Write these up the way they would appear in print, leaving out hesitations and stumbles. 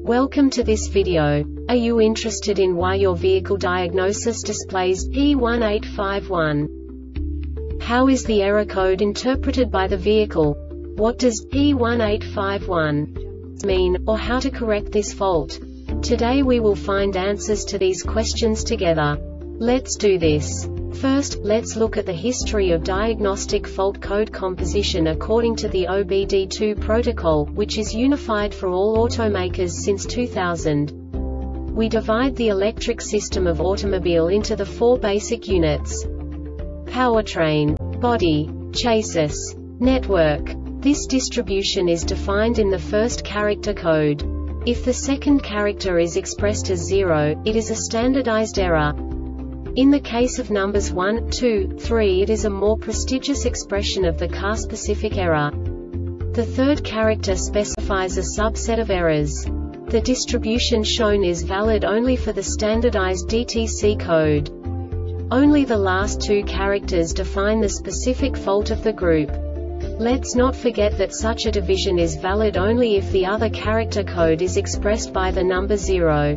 Welcome to this video. Are you interested in why your vehicle diagnosis displays P1851? How is the error code interpreted by the vehicle? What does P1851 mean, or how to correct this fault? Today we will find answers to these questions together. Let's do this. First, let's look at the history of diagnostic fault code composition according to the OBD2 protocol, which is unified for all automakers since 2000. We divide the electric system of automobile into the four basic units: powertrain, body, chassis, network. This distribution is defined in the first character code. If the second character is expressed as 0, it is a standardized error. In the case of numbers 1, 2, 3, it is a more prestigious expression of the car-specific error. The third character specifies a subset of errors. The distribution shown is valid only for the standardized DTC code. Only the last two characters define the specific fault of the group. Let's not forget that such a division is valid only if the other character code is expressed by the number 0.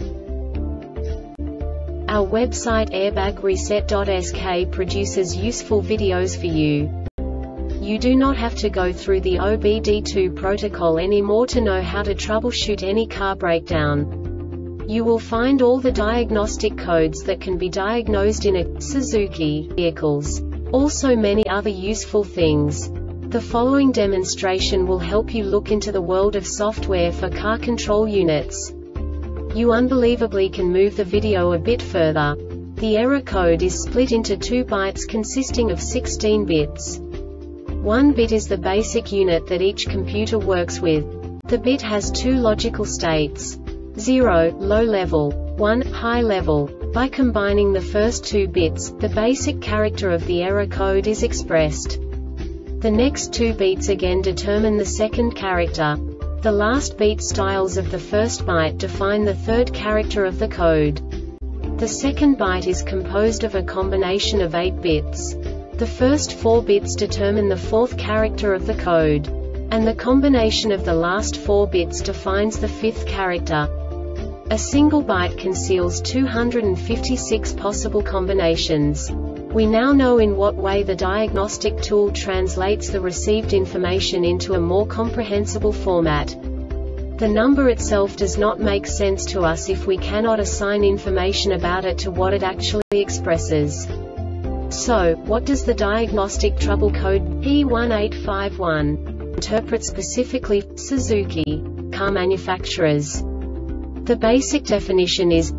Our website airbagreset.sk produces useful videos for you. You do not have to go through the OBD2 protocol anymore to know how to troubleshoot any car breakdown. You will find all the diagnostic codes that can be diagnosed in a Suzuki vehicles. Also many other useful things. The following demonstration will help you look into the world of software for car control units. You unbelievably can move the video a bit further. The error code is split into 2 bytes consisting of 16 bits. 1 bit is the basic unit that each computer works with. The bit has 2 logical states: 0, low level, 1, high level. By combining the first 2 bits, the basic character of the error code is expressed. The next 2 beats again determine the second character. The last beat styles of the first byte define the third character of the code. The second byte is composed of a combination of 8 bits. The first 4 bits determine the fourth character of the code. And the combination of the last 4 bits defines the fifth character. A single byte conceals 256 possible combinations. We now know in what way the diagnostic tool translates the received information into a more comprehensible format. The number itself does not make sense to us if we cannot assign information about it to what it actually expresses. So, what does the diagnostic trouble code P1851 interpret specifically for Suzuki car manufacturers? The basic definition is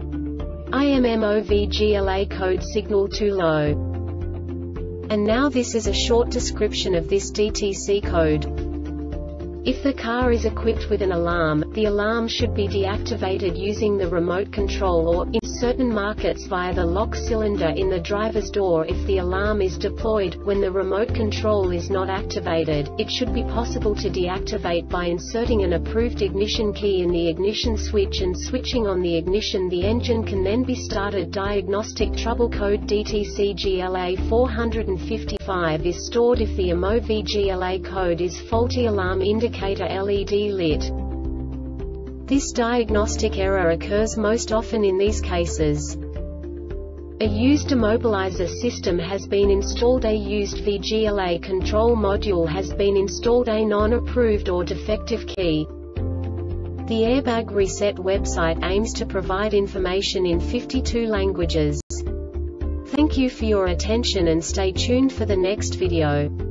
IMMOVGLA code signal too low. And now this is a short description of this DTC code. If the car is equipped with an alarm, the alarm should be deactivated using the remote control or, in certain markets, via the lock cylinder in the driver's door. If the alarm is deployed, when the remote control is not activated, it should be possible to deactivate by inserting an approved ignition key in the ignition switch and switching on the ignition. The engine can then be started. Diagnostic trouble code DTC GLA 455 is stored if the IMMOVGLA code is faulty. Alarm indicator LED lit. This diagnostic error occurs most often in these cases: a used immobilizer system has been installed, a used VGLA control module has been installed, a non-approved or defective key. The Airbag Reset website aims to provide information in 52 languages. Thank you for your attention and stay tuned for the next video.